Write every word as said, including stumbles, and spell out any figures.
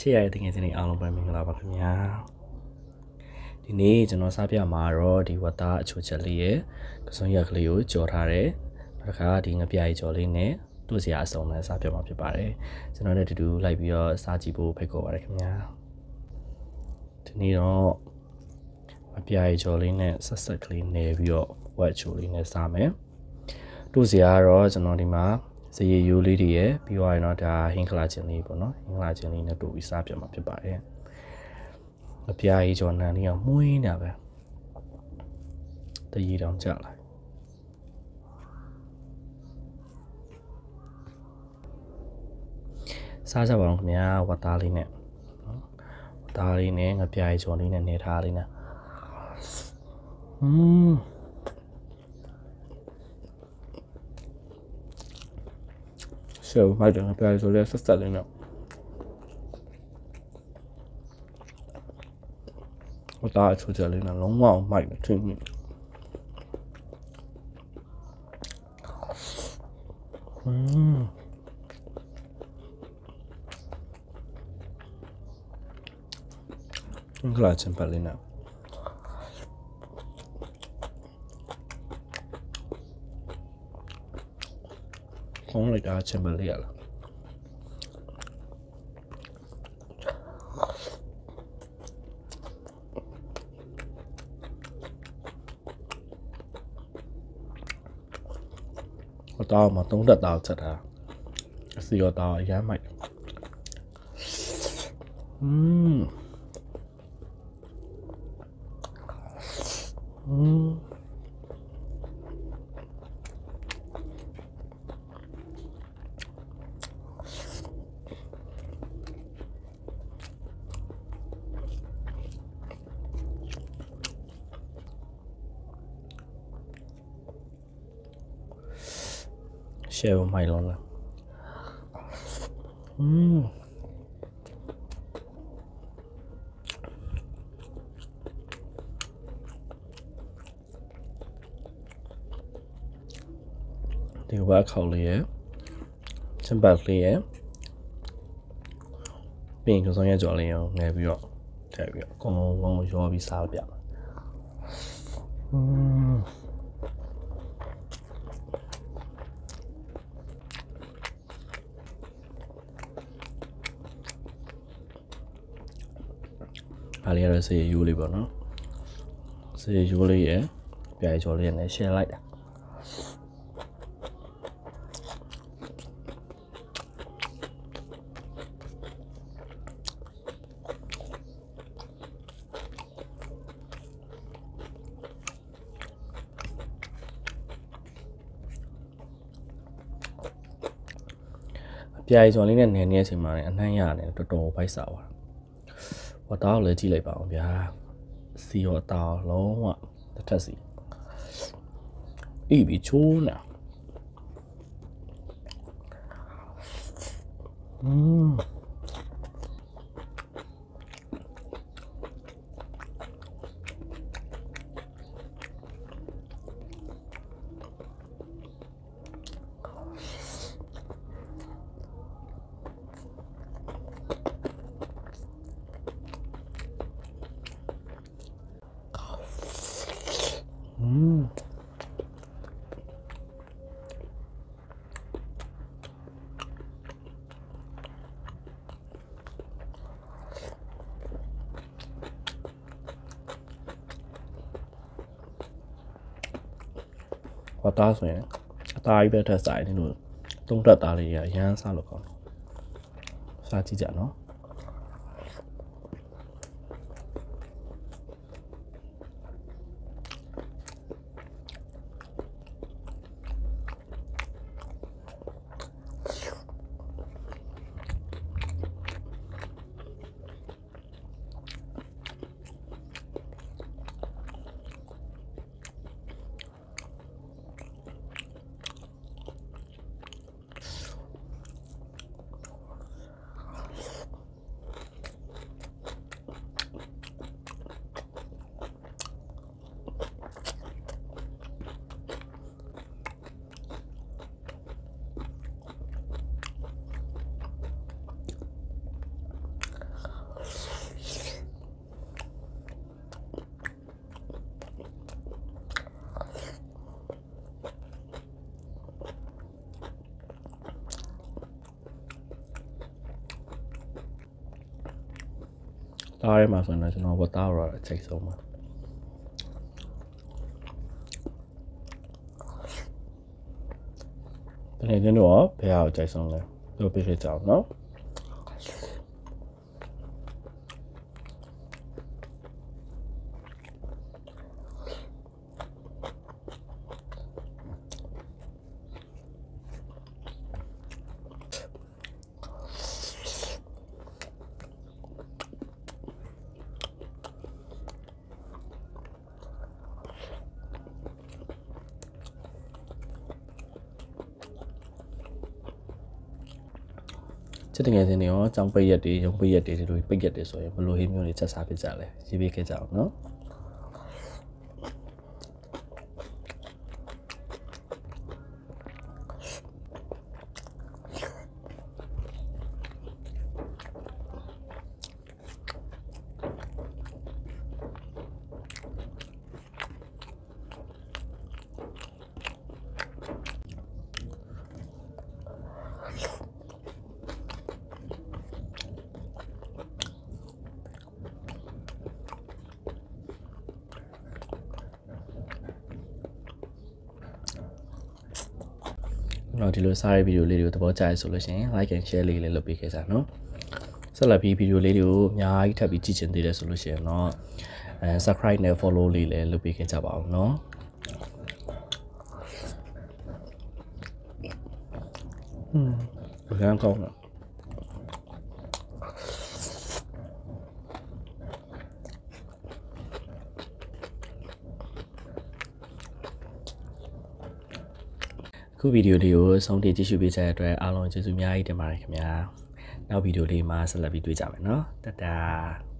ချစ်ရတဲ့တကယ်ချင်းတွေအားလုံးပဲမင်္ဂလာပါခင်ဗျာဒီနေ့ကျွန်တော်စားပြမှာတော့ဒီဝတ်သားအချိုချက်လေးရဲ့ကစွန်ရက်ကလေးကိုကြော်ထားတယ်နောက်တစ်ခါဒီငပြားကြီးကြော်လေးနဲ့သူ့စရာအစုံနဲ့စားပြမှာဖြစ်ပါတယ်ကျွန်တော်လည်းတူတူလိုက်ပြီးတော့စားကြည့်ဖို့ဖိတ်ခေါ်ပါတယ်ခင်ဗျာဒီနေ့တော့ငပြားကြီးကြော်လေးနဲ့ဆက်ဆက်ကလေးနေပြီးတော့ဝက်ချိုလေးနဲ့စားမယ်သူ့စရာကတော့ကျွန်တော်ဒီမှာစရည်ရိုးလေးတွေရဲ့ပြီးတော့ရင်တော့ဒါဟင်းခလာချင်းလေးပေါ့နော်ဟင်းခလာချင်းလေးနဲ့တို့ပြီးစားပြမှာဖြစ်ပါတယ်အပြားကြီးကြော်နံလေးအောင်မှုရင်းတာပဲတရီတောင်ကြလာစားကြပါအောင်ခင်ဗျာဝတ်သားလေးနဲ့နော်ဝတ်သားလေးနဲ့ငပြားကြီးကြော်လေးနဲ့နေထားလေးနဲ့อืมSo, I don't know if I was just telling you. What I told you in a long while might between me. Mmm. I'm glad it's simple now. Không lại đã xem bật lịa là có to mà tống đặt đào chật à xì có to giá mạnh uhm. Uhm. Share with my long Mmm. Thì quá khẩu lìa chân bạc lìa Bình cho xong nhà chỗ lìa nghe biểu Chạy biểu con con cho bị sao biểu Mmm. Ali ada saya Yuli bono, saya Yuli ya, biaya Yuli yang share like. Biaya Yuli yang nanya sih mana, nanya nih, tuh tuh baik sawah. What tao lấy chi lại bảo bia xì họ tao lâu ạ thật gì ý bị chú nè uhm. Mmm. Và ta sẽ ta biết thật giải thì luôn tung thật ta thì nhá sao được còn sao chi trả nó တားရဲမှာဆိုရင်ကျွန်တော်ဝတ်သားတော့အချိန်ဆုံးပါတကယ်ချင်းတော့ဘယ်ဟာကိုကြိုက်ဆုံးလဲပြောပြခဲ့ကြအောင်နော်ချစ်တငယ်ချင်းတွေရောကြောင်ပိတ်ရက်တွေရုံပိတ်ရက်တွေဒီလိုပိတ်ရက်တွေဆိုရင်ဘယ်လိုဟင်းမျိုးတွေချက်စားဖြစ်ကြလဲရေးပေးခဲ့ကြအောင်နော်တော့ဒီလိုစားတဲ့ဗီဒီယိုလေးတွေကိုသဘောကျရဆိုလို့ရှိရင် like and share လေးလည်းလုပ်ပေးခဲ့စားနော်ဆက်လက်ပြီးဗီဒီယိုလေးတွေကိုအများကြီးထပ်ပြီးကြည့်ချင်သေးတယ်ဆိုလို့ရှိရင်တော့အဲ subscribe နဲ့ follow လေးလည်းလုပ်ပေးခဲ့ကြပါအောင်နော်ဟွန်းဘယ်ကောင်းလဲခုဗီဒီယိုလေးကိုဆုံးထိကြည့်ရှုပေးကြတဲ့အတွက်အားလုံးကျေးဇူးအများကြီးတင်ပါတယ်ခင်ဗျာနောက်ဗီဒီယိုလေးမှာဆက်လက်ပြီးတွေ့ကြမယ်နော်တတာ